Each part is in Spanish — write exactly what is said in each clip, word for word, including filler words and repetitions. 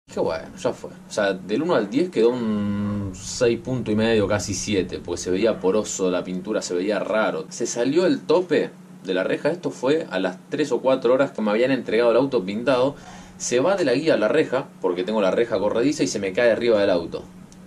Qué bueno, ya fue. O sea, del uno al diez quedó un seis punto y medio, casi siete, porque se veía poroso, la pintura se veía raro. Se salió el tope de la reja, esto fue a las tres o cuatro horas que me habían entregado el auto pintado. Se va de la guía a la reja, porque tengo la reja corrediza, y se me cae arriba del auto.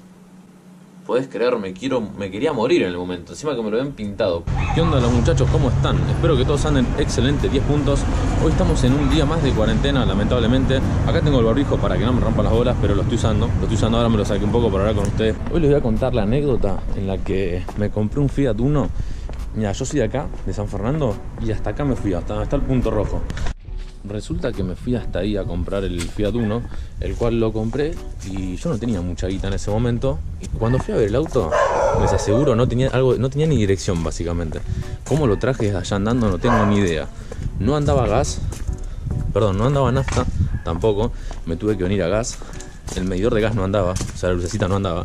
Podés creer, me, quiero, me quería morir en el momento, encima que me lo habían pintado. ¿Qué onda los muchachos? ¿Cómo están? Espero que todos anden excelente, diez puntos. Hoy estamos en un día más de cuarentena, lamentablemente. Acá tengo el barbijo para que no me rompan las bolas, pero lo estoy usando. Lo estoy usando ahora, me lo saqué un poco para hablar con ustedes. Hoy les voy a contar la anécdota en la que me compré un Fiat Uno. Mira, yo soy de acá, de San Fernando, y hasta acá me fui, hasta, hasta el punto rojo. Resulta que me fui hasta ahí a comprar el Fiat Uno, el cual lo compré y yo no tenía mucha guita en ese momento. Y cuando fui a ver el auto, les aseguro, no tenía algo, no tenía ni dirección básicamente. ¿Cómo lo traje desde allá andando? No tengo ni idea. No andaba gas, perdón, no andaba nafta tampoco. Me tuve que venir a gas. El medidor de gas no andaba, o sea, la lucecita no andaba.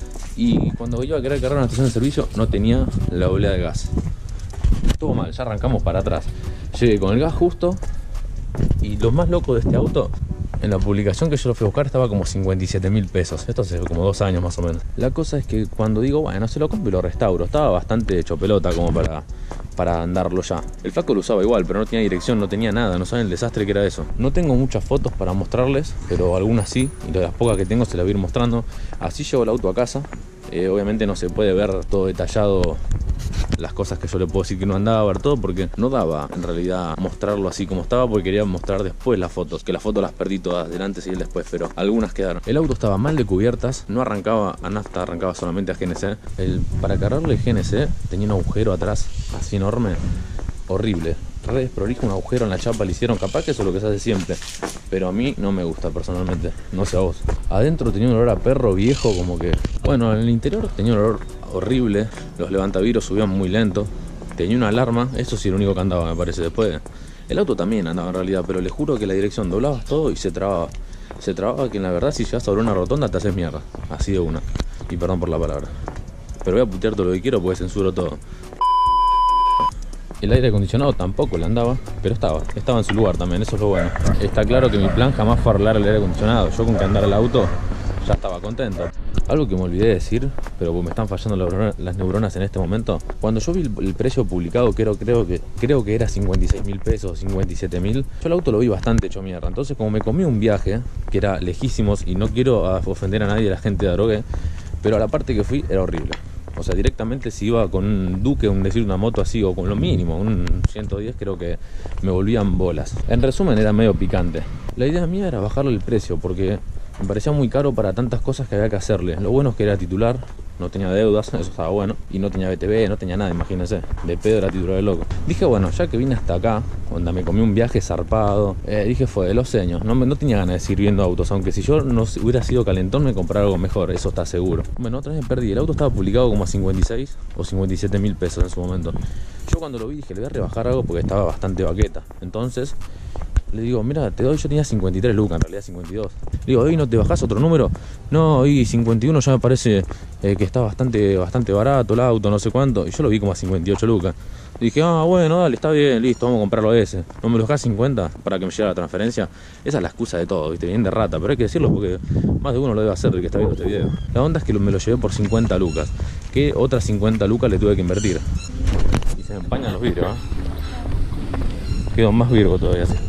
Y cuando iba a querer cargar una estación de servicio, no tenía la oblea de gas. Estuvo mal, ya arrancamos para atrás. Llegué con el gas justo. Y lo más loco de este auto, en la publicación que yo lo fui a buscar estaba como cincuenta y siete mil pesos. Esto hace como dos años más o menos. La cosa es que cuando digo, bueno, se lo compro y lo restauro, estaba bastante hecho pelota como para, para andarlo ya. El flaco lo usaba igual, pero no tenía dirección, no tenía nada. No saben el desastre que era eso. No tengo muchas fotos para mostrarles, pero algunas sí. Y de las pocas que tengo se las voy a ir mostrando. Así llevo el auto a casa. Eh, obviamente no se puede ver todo detallado, las cosas que yo le puedo decir que no andaba, ver todo, porque no daba en realidad mostrarlo así como estaba, porque quería mostrar después las fotos, que las fotos las perdí todas, del antes y el después, pero algunas quedaron. El auto estaba mal de cubiertas, no arrancaba a nafta, arrancaba solamente a G N C. El, para cargarle G N C tenía un agujero atrás así enorme, horrible. Re desprolijo, un agujero en la chapa le hicieron, capaz que eso es lo que se hace siempre, pero a mí no me gusta personalmente, no sé a vos. Adentro tenía un olor a perro viejo, como que, bueno, en el interior tenía un olor horrible, los levantavidrios subían muy lento, tenía una alarma, eso sí, lo único que andaba me parece. Después el auto también andaba en realidad, pero les juro que la dirección doblabas todo y se trababa, se trababa, que en la verdad si llegas sobre una rotonda te haces mierda, así de una, y perdón por la palabra, pero voy a putear todo lo que quiero porque censuro todo. El aire acondicionado tampoco le andaba, pero estaba, estaba en su lugar también, eso es lo bueno. Está claro que mi plan jamás fue arreglar el aire acondicionado. Yo con que andara el auto ya estaba contento. Algo que me olvidé de decir, pero me están fallando las neuronas en este momento. Cuando yo vi el, el precio publicado, creo, creo, que, creo que era cincuenta y seis mil pesos, cincuenta y siete mil, yo el auto lo vi bastante hecho mierda. Entonces, como me comí un viaje, que era lejísimos, y no quiero ofender a nadie, a la gente de Adrogué, pero a la parte que fui era horrible. O sea, directamente si iba con un Duque, un decir una moto así, o con lo mínimo, un ciento diez, creo que me volvían bolas. En resumen, era medio picante. La idea mía era bajarle el precio, porque me parecía muy caro para tantas cosas que había que hacerle. Lo bueno es que era titular, no tenía deudas, eso estaba bueno. Y no tenía B T V, no tenía nada, imagínense. De pedo era titular de loco. Dije, bueno, ya que vine hasta acá, cuando me comí un viaje zarpado, eh, dije, fue de los seños. No, no tenía ganas de seguir viendo autos, aunque si yo no hubiera sido calentón me comprara algo mejor, eso está seguro. Bueno, otra vez me perdí. El auto estaba publicado como a cincuenta y seis o cincuenta y siete mil pesos en su momento. Yo cuando lo vi dije, le voy a rebajar algo porque estaba bastante baqueta. Entonces le digo, mira, te doy, yo tenía cincuenta y tres lucas, en realidad cincuenta y dos. Le digo, hoy no te bajás otro número. No, hoy cincuenta y uno ya me parece eh, que está bastante, bastante barato el auto, no sé cuánto. Y yo lo vi como a cincuenta y ocho lucas. Le dije, ah, bueno, dale, está bien, listo, vamos a comprarlo ese. ¿No me lo dejás cincuenta para que me llegue la transferencia? Esa es la excusa de todo, viste, bien de rata, pero hay que decirlo porque más de uno lo debe hacer el que está viendo este video. La onda es que me lo llevé por cincuenta lucas, que otras cincuenta lucas le tuve que invertir. Y se me empañan los vidrios, ¿eh? Quedo más virgo todavía así.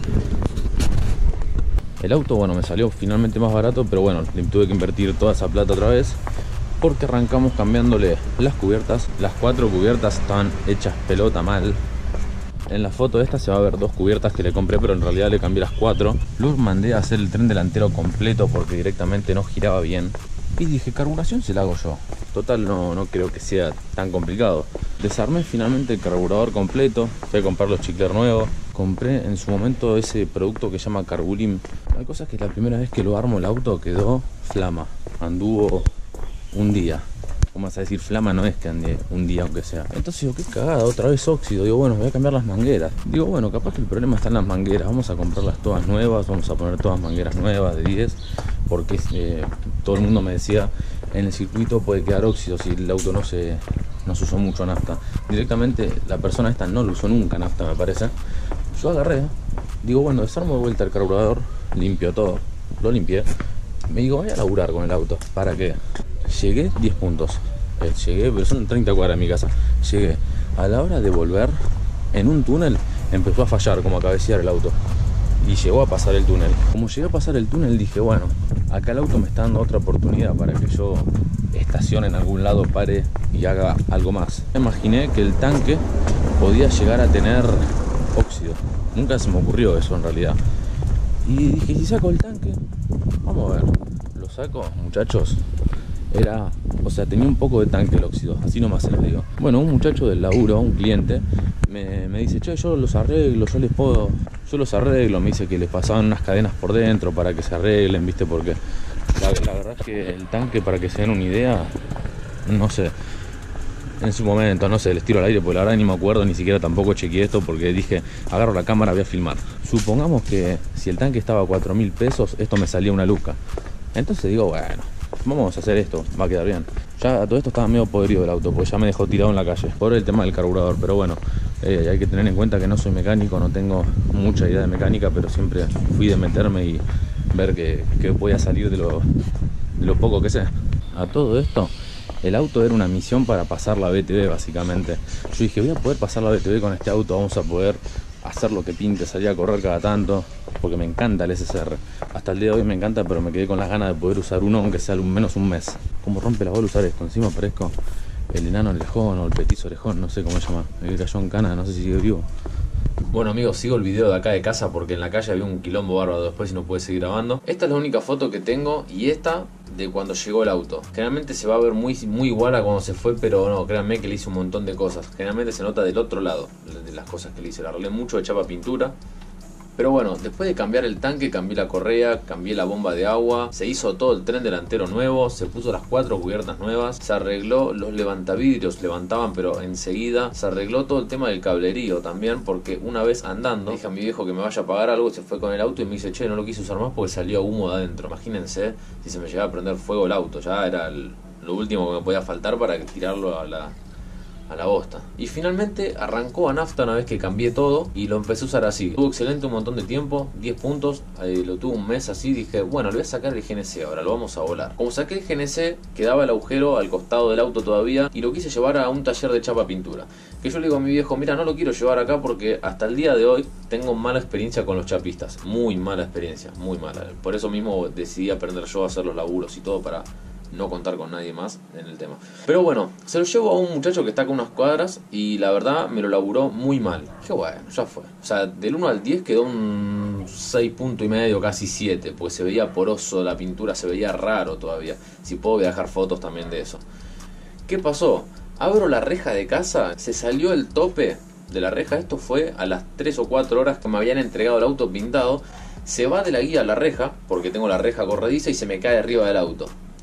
El auto, bueno, me salió finalmente más barato, pero bueno, le tuve que invertir toda esa plata otra vez, porque arrancamos cambiándole las cubiertas. Las cuatro cubiertas estaban hechas pelota mal. En la foto esta se va a ver dos cubiertas que le compré, pero en realidad le cambié las cuatro. Luego mandé a hacer el tren delantero completo porque directamente no giraba bien. Y dije, carburación se la hago yo. Total, no, no creo que sea tan complicado. Desarmé finalmente el carburador completo. Fui a comprar los chicles nuevos. Compré en su momento ese producto que se llama Carbulim. La cosa es que la primera vez que lo armo el auto quedó flama. Anduvo un día. ¿Cómo vas a decir flama? No es que ande un día aunque sea. Entonces digo, qué cagada, otra vez óxido. Digo, bueno, voy a cambiar las mangueras. Digo, bueno, capaz que el problema está en las mangueras. Vamos a comprarlas todas nuevas. Vamos a poner todas mangueras nuevas de diez. Porque eh, todo el mundo me decía, en el circuito puede quedar óxido si el auto no se, no se usó mucho nafta. Directamente la persona esta no lo usó nunca nafta, me parece. Yo agarré, digo, bueno, desarmo de vuelta el carburador, limpio todo, lo limpié. Me digo, voy a laburar con el auto. ¿Para qué? Llegué diez puntos. Eh, llegué, pero son treinta cuadras de mi casa. Llegué. A la hora de volver, en un túnel, empezó a fallar, como a cabecear el auto. Y llegó a pasar el túnel. Como llegué a pasar el túnel, dije, bueno, acá el auto me está dando otra oportunidad para que yo estacione en algún lado, pare y haga algo más. Imaginé que el tanque podía llegar a tener óxido. Nunca se me ocurrió eso en realidad. Y dije, si saco el tanque, vamos a ver. Lo saco, muchachos. Era, o sea, tenía un poco de tanque el óxido, así nomás se lo digo. Bueno, un muchacho del laburo, un cliente, me, me dice, che, yo los arreglo, yo les puedo, yo los arreglo. Me dice que les pasaban unas cadenas por dentro para que se arreglen, viste, porque la, la verdad es que el tanque, para que se den una idea, no sé, en su momento, no sé, les tiro al aire, porque la verdad ni me acuerdo, ni siquiera tampoco chequeé esto, porque dije, agarro la cámara, voy a filmar. Supongamos que si el tanque estaba a cuatro mil pesos, esto me salía una luca. Entonces digo, bueno, vamos a hacer esto, va a quedar bien. Ya todo esto estaba medio podrido el auto, porque ya me dejó tirado en la calle, por el tema del carburador. Pero bueno, eh, hay que tener en cuenta que no soy mecánico, no tengo mucha idea de mecánica, pero siempre fui de meterme y ver que, que podía salir de lo, de lo poco que sé. A todo esto, el auto era una misión para pasar la B T V, básicamente. Yo dije, voy a poder pasar la B T V con este auto, vamos a poder hacer lo que pinte, salir a correr cada tanto, porque me encanta el S S R. Hasta el día de hoy me encanta, pero me quedé con las ganas de poder usar uno, aunque sea al menos un mes. Como rompe la bola usar esto. Encima parezco el enano orejón o el petizo orejón, no sé cómo se llama. El que cayó en cana, no sé si sigue vivo. Bueno amigos, sigo el video de acá de casa porque en la calle había un quilombo bárbaro después y no pude seguir grabando. Esta es la única foto que tengo y esta de cuando llegó el auto. Generalmente se va a ver muy, muy igual a cuando se fue, pero no, créanme que le hice un montón de cosas. Generalmente se nota del otro lado de las cosas que le hice. Le arreglé mucho de chapa pintura. Pero bueno, después de cambiar el tanque, cambié la correa, cambié la bomba de agua, se hizo todo el tren delantero nuevo, se puso las cuatro cubiertas nuevas, se arregló los levantavidrios, levantaban pero enseguida, se arregló todo el tema del cablerío también, porque una vez andando, dije a mi viejo que me vaya a pagar algo, se fue con el auto y me dice, che, no lo quise usar más porque salía humo de adentro. Imagínense si se me llegaba a prender fuego el auto, ya era el, lo último que me podía faltar para tirarlo a la... a la bosta. Y finalmente arrancó a nafta una vez que cambié todo y lo empecé a usar así. Tuvo excelente un montón de tiempo, diez puntos, eh, lo tuve un mes así, dije, bueno, le voy a sacar el G N C ahora, lo vamos a volar. Como saqué el G N C, quedaba el agujero al costado del auto todavía y lo quise llevar a un taller de chapa pintura. Que yo le digo a mi viejo, mira, no lo quiero llevar acá porque hasta el día de hoy tengo mala experiencia con los chapistas. Muy mala experiencia, muy mala. Por eso mismo decidí aprender yo a hacer los laburos y todo para no contar con nadie más en el tema. Pero bueno, se lo llevo a un muchacho que está acá unas cuadras y la verdad me lo laburó muy mal. Dije, bueno, ya fue. O sea, del uno al diez quedó un seis punto y medio, casi siete, porque se veía poroso, la pintura se veía raro todavía. Si puedo voy a dejar fotos también de eso. ¿Qué pasó? Abro la reja de casa, se salió el tope de la reja. Esto fue a las tres o cuatro horas que me habían entregado el auto pintado. Se va de la guía a la reja, porque tengo la reja corrediza, y se me cae arriba del auto.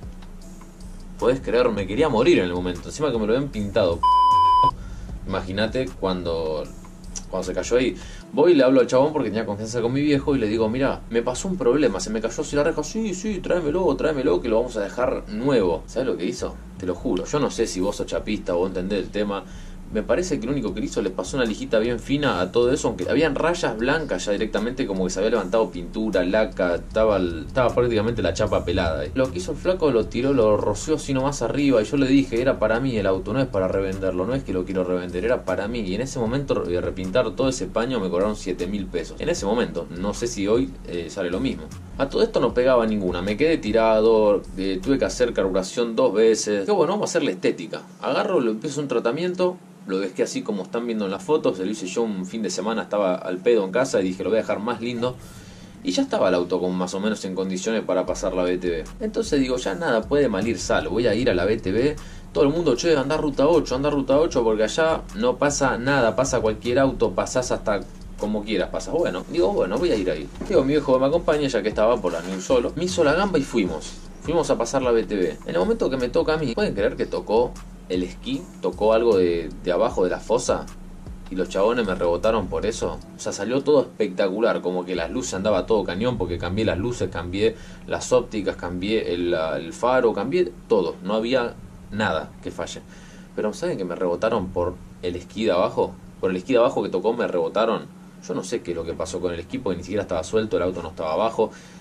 Podés creer, me quería morir en el momento. Encima que me lo habían pintado. Imagínate cuando, cuando se cayó ahí. Voy y le hablo al chabón porque tenía confianza con mi viejo y le digo, mira, me pasó un problema, se me cayó así la reja. Sí, sí, tráemelo, tráemelo, que lo vamos a dejar nuevo. ¿Sabes lo que hizo? Te lo juro. Yo no sé si vos sos chapista o entendés el tema. Me parece que lo único que hizo, le pasó una lijita bien fina a todo eso, aunque habían rayas blancas ya directamente, como que se había levantado pintura, laca, estaba, el, estaba prácticamente la chapa pelada. Lo que hizo el flaco, lo tiró, lo roció así nomás arriba, y yo le dije, era para mí el auto, no es para revenderlo, no es que lo quiero revender, era para mí. Y en ese momento de repintar todo ese paño me cobraron siete mil pesos. En ese momento, no sé si hoy eh, sale lo mismo. A todo esto no pegaba ninguna, me quedé tirado, eh, tuve que hacer carburación dos veces. Que bueno, vamos a hacer la estética. Agarro, lo empiezo un tratamiento. Lo dejé así como están viendo en las fotos. Lo hice yo un fin de semana, estaba al pedo en casa y dije lo voy a dejar más lindo. Y ya estaba el auto con más o menos en condiciones para pasar la B T V. Entonces digo, ya nada puede mal ir sal. Voy a ir a la B T V. Todo el mundo, che, anda ruta ocho, anda ruta ocho, porque allá no pasa nada. Pasa cualquier auto, pasás hasta como quieras, pasas. Bueno, digo, bueno, voy a ir ahí. Digo, mi viejo me acompaña, ya que estaba por la New solo. Me hizo la gamba y fuimos. Fuimos a pasar la B T V. En el momento que me toca a mí, ¿pueden creer que tocó el esquí? Tocó algo de, de abajo de la fosa y los chabones me rebotaron por eso. O sea, salió todo espectacular, como que las luces andaba todo cañón, porque cambié las luces, cambié las ópticas, cambié el, el faro, cambié todo, no había nada que falle. Pero ¿saben que me rebotaron por el esquí de abajo? Por el esquí de abajo que tocó me rebotaron. Yo no sé qué es lo que pasó con el esquí, porque ni siquiera estaba suelto, el auto no estaba abajo.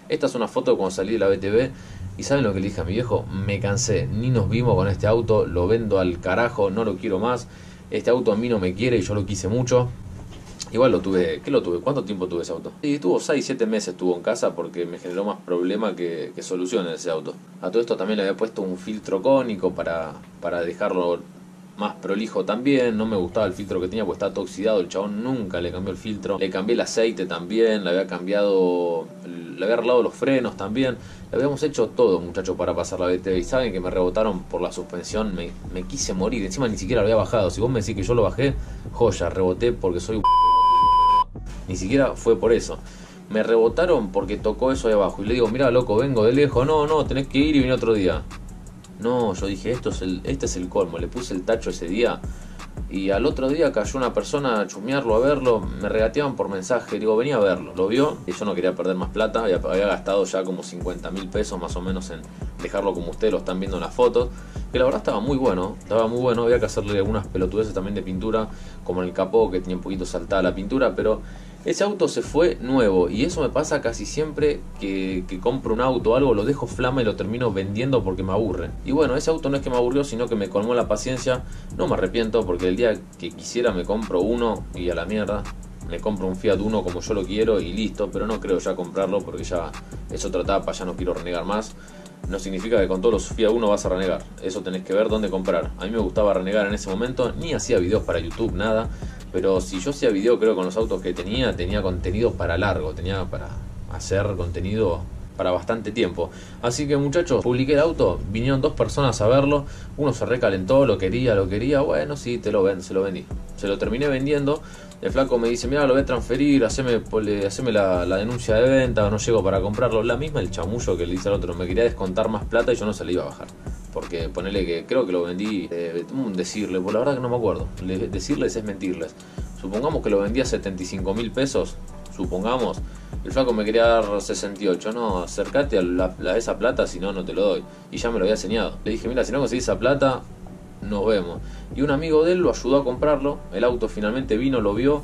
Esta es una foto de cuando salí de la B T V. Y ¿saben lo que le dije a mi viejo? Me cansé, ni nos vimos con este auto, lo vendo al carajo, no lo quiero más. Este auto a mí no me quiere y yo lo quise mucho. Igual lo tuve, ¿qué lo tuve? ¿Cuánto tiempo tuve ese auto? Y tuvo seis siete meses estuvo en casa porque me generó más problema que, que solución ese auto. A todo esto también le había puesto un filtro cónico para, para dejarlo más prolijo también. No me gustaba el filtro que tenía porque estaba todo oxidado. El chabón nunca le cambió el filtro. Le cambié el aceite también, le había cambiado, le había arreglado los frenos también. Le habíamos hecho todo, muchachos, para pasar la B T V. Y saben que me rebotaron por la suspensión, me, me quise morir. Encima ni siquiera lo había bajado. Si vos me decís que yo lo bajé, joya, reboté porque soy un ni siquiera fue por eso. Me rebotaron porque tocó eso ahí abajo. Y le digo, mira loco, vengo de lejos. No, no, tenés que ir y venir otro día. No, yo dije, esto es el, este es el colmo. Le puse el tacho ese día. Y al otro día cayó una persona a chusmearlo, a verlo. Me regateaban por mensaje. Digo, venía a verlo. Lo vio y yo no quería perder más plata. Había, había gastado ya como cincuenta mil pesos más o menos en dejarlo como ustedes lo están viendo en las fotos. Que la verdad estaba muy bueno. Estaba muy bueno. Había que hacerle algunas pelotudeces también de pintura. Como en el capó que tenía un poquito saltada la pintura. Pero ese auto se fue nuevo. Y eso me pasa casi siempre que, que compro un auto o algo. Lo dejo flama y lo termino vendiendo porque me aburre. Y bueno, ese auto no es que me aburrió, sino que me colmó la paciencia. No me arrepiento porque el día que quisiera me compro uno y a la mierda. Me compro un Fiat Uno como yo lo quiero y listo. Pero no creo ya comprarlo porque ya es otra etapa. Ya no quiero renegar más. No significa que con todos los Fiat Uno vas a renegar. Eso tenés que ver dónde comprar. A mí me gustaba renegar en ese momento. Ni hacía videos para YouTube, nada. Pero si yo hacía video, creo que con los autos que tenía, tenía contenido para largo. Tenía para hacer contenido para bastante tiempo. Así que muchachos, publiqué el auto. Vinieron dos personas a verlo. Uno se recalentó, lo quería, lo quería. Bueno, sí, te lo ven, se lo vendí. Se lo terminé vendiendo. El flaco me dice, mira, lo voy a transferir, haceme, haceme la, la denuncia de venta, no llego para comprarlo. La misma el chamullo que le dice al otro, me quería descontar más plata y yo no se le iba a bajar. Porque ponele que creo que lo vendí, eh, decirle, por la verdad que no me acuerdo. Le, decirles es mentirles. Supongamos que lo vendí a setenta y cinco mil pesos, supongamos. El flaco me quería dar sesenta y ocho, no, acercate a, la, a esa plata, si no, no te lo doy. Y ya me lo había enseñado. Le dije, mira, si no conseguís esa plata, nos vemos. Y un amigo de él lo ayudó a comprarlo. El auto finalmente vino, lo vio.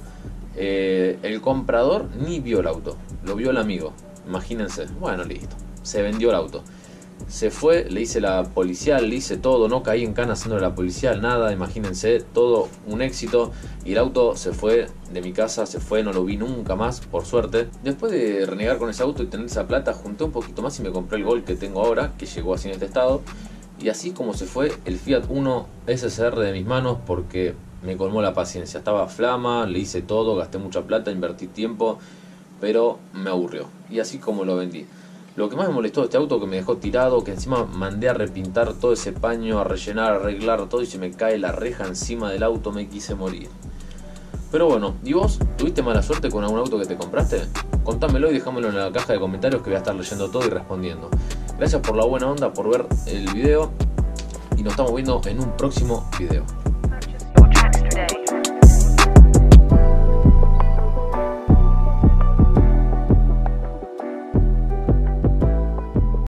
Eh, el comprador ni vio el auto, lo vio el amigo. Imagínense. Bueno, listo. Se vendió el auto. Se fue, le hice la policial, le hice todo, no caí en cana haciéndole la policial, nada, imagínense, todo un éxito. Y el auto se fue de mi casa, se fue, no lo vi nunca más, por suerte. Después de renegar con ese auto y tener esa plata, junté un poquito más y me compré el Gol que tengo ahora, que llegó así en este estado. Y así como se fue el Fiat Uno S S R de mis manos, porque me colmó la paciencia. Estaba flama, le hice todo, gasté mucha plata, invertí tiempo, pero me aburrió. Y así como lo vendí. Lo que más me molestó de este auto, que me dejó tirado, que encima mandé a repintar todo ese paño, a rellenar, a arreglar todo y se me cae la reja encima del auto, me quise morir. Pero bueno, ¿y vos? ¿Tuviste mala suerte con algún auto que te compraste? Contámelo y déjamelo en la caja de comentarios que voy a estar leyendo todo y respondiendo. Gracias por la buena onda, por ver el video y nos estamos viendo en un próximo video.